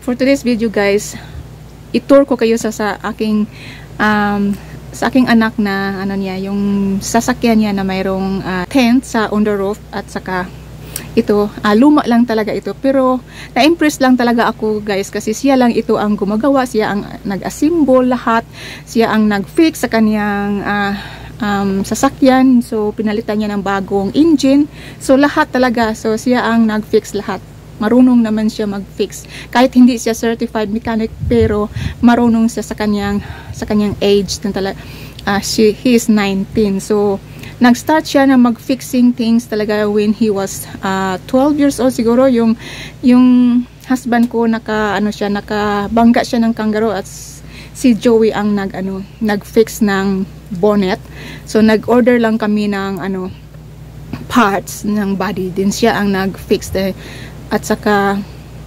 For today's video guys, i-tour ko kayo sa aking anak na ano niya, yung sasakyan niya na mayroong tent sa on the roof, at saka ito, luma lang talaga ito, pero na-impress lang talaga ako guys, kasi siya lang ito ang gumagawa, siya ang nag-assemble lahat, siya ang nag-fix sa kaniyang sasakyan. So pinalitan niya ng bagong engine, so lahat talaga, so siya ang nag-fix lahat. Marunong naman siya mag-fix. Kahit hindi siya certified mechanic, pero marunong siya sa kanyang age. He is 19. So, nag-start siya na mag-fixing things talaga when he was 12 years old siguro. Yung husband ko, nakabangga siya ng kangaroo, at si Joey ang nag-fix ng bonnet. So, nag-order lang kami ng parts ng body. Din siya ang nag-fix at saka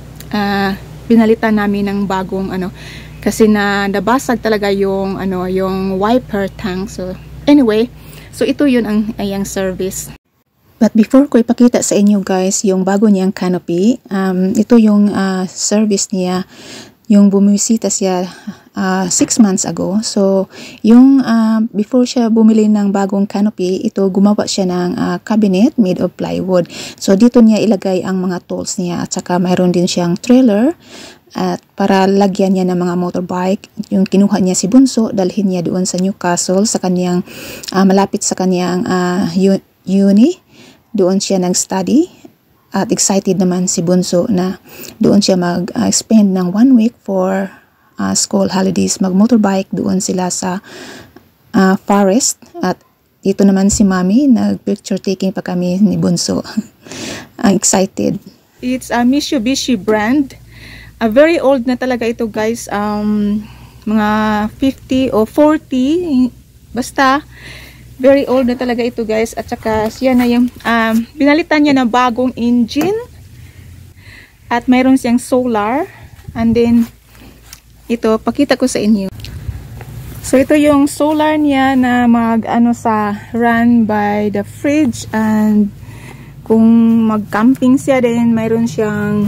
pinalitan namin ng bagong kasi nabasag talaga yung wiper tank. So anyway, so ito yun ang ayang service. But before ko ipakita sa inyo guys yung bago niyang canopy, ito yung service niya, yung bumisita siya 6 months ago. So, yung before siya bumili ng bagong canopy, ito gumawa siya ng cabinet made of plywood. So, dito niya ilagay ang mga tools niya, at saka mayroon din siyang trailer at para lagyan niya ng mga motorbike. Yung kinuha niya si Bunso, dalhin niya doon sa Newcastle, sa kaniyang malapit sa kaniyang uni. Doon siya nag-study. At excited naman si Bunso na doon siya mag-spend ng 1 week for school holidays. Mag-motorbike doon sila sa forest. At dito naman si Mami, nag-picture taking pa kami ni Bunso. Excited. It's a Mitsubishi brand. Very old na talaga ito guys. Mga 50 o 40. Basta. Very old na talaga ito guys. At saka siya na yung binalitan niya ng bagong engine. At mayroon siyang solar. And then ito, pakita ko sa inyo. So ito yung solar niya na run by the fridge, and kung mag-camping siya din, mayroon siyang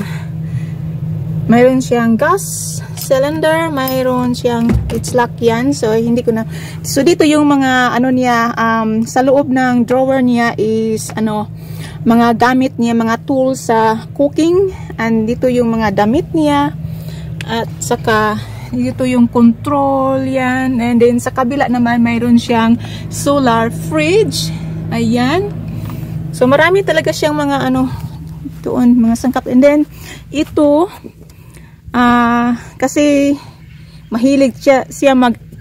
gas cylinder, mayroon siyang, it's lock yan, so hindi ko na, so dito yung mga niya, sa loob ng drawer niya is mga gamit niya, mga tools sa cooking, and dito yung mga damit niya, at saka dito yung control yan, and then sa kabila naman mayroon siyang solar fridge. Ayan, so marami talaga siyang mga doon, mga sangkap. And then ito kasi mahilig siya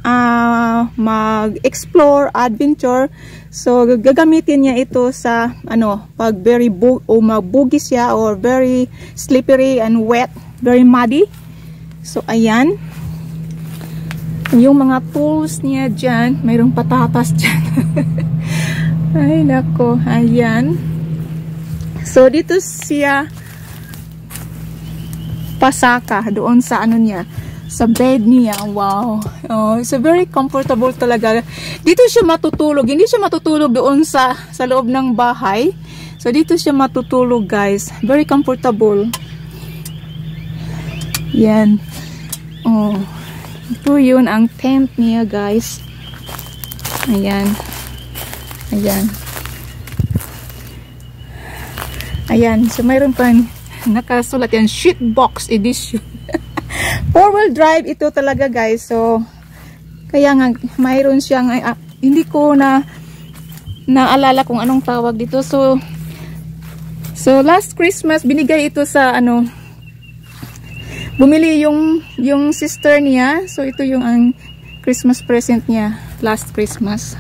mag-explore, adventure, so gagamitin niya ito sa pag very magbugis siya, or very slippery and wet, very muddy. So ayan yung mga tools niya dyan, mayroong patatas dyan. Ay nako, ayan. So dito siya pasaka doon sa niya, sa bed niya. Wow, it's very comfortable talaga. Dito siya matutulog, hindi siya matutulog doon sa loob ng bahay. So dito siya matutulog guys, very comfortable. Yan. Ito yun ang tent niya guys. Ayan. So mayroon pa nakasulat yan, shitbox edition. 4-wheel drive ito talaga guys. So kaya nga mayroon siyang hindi ko naalala kung anong tawag dito. So last Christmas binigay ito sa bumili yung sister niya. So ito yung ang Christmas present niya last Christmas.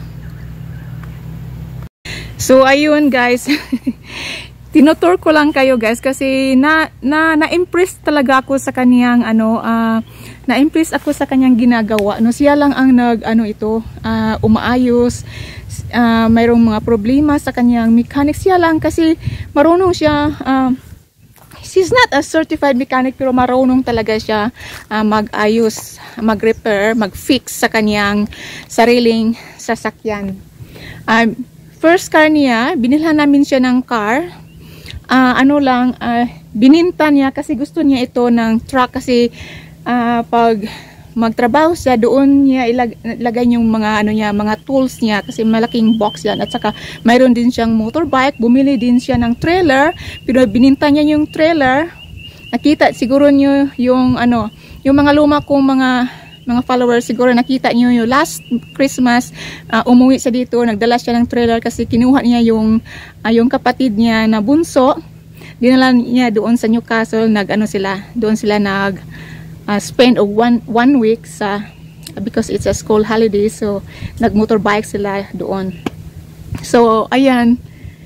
So ayun guys. Tinotour ko lang kayo guys, kasi na-impress talaga ako sa kaniyang na-impress ako sa kanyang ginagawa. Siya lang ang umaayos. Mayroong mga problema sa kanyang mechanic, siya lang, kasi marunong siya. She's not a certified mechanic, pero marunong talaga siya mag-ayos, mag-repair, mag-fix sa kanyang sariling sasakyan. First car niya, binilhan namin siya ng car. bininta niya kasi gusto niya ito ng truck kasi pag magtrabaho siya doon niya ilagay yung mga ano niya, mga tools niya kasi malaking box yan, at saka mayroon din siyang motorbike. Bumili din siya ng trailer pero bininta niya yung trailer. Nakita siguro niyo yung ano, yung mga luma kong mga followers, siguro nakita niyo yung last Christmas umuwi siya dito, nagdala siya ng trailer kasi kinuha niya yung kapatid niya na bunso, dinala niya doon sa Newcastle. Doon sila nag spend of one week sa because it's a school holiday, so nag motorbike sila doon. So ayan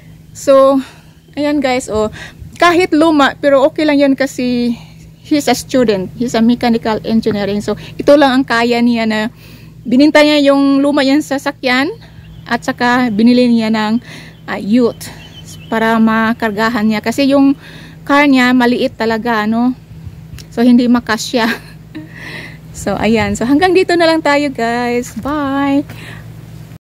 guys, kahit luma pero okay lang yan kasi he's a student, he's a mechanical engineering, so ito lang ang kaya niya na bininta niya yung luma yan sasakyan at saka binili niya ng youth para makargahan niya kasi yung car niya maliit talaga, no? So hindi makasya. So ayan, so hanggang dito na lang tayo guys, bye.